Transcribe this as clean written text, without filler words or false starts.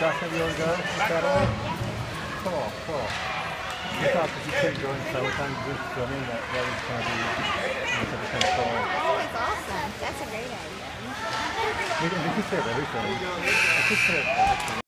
Josh, have you ever go Saturday? Cool, cool. You thought that you couldn't go in summertime to do swimming, that was going to be kind of cool. Oh, that's awesome. That's a great idea. We can say everything. We can say everything.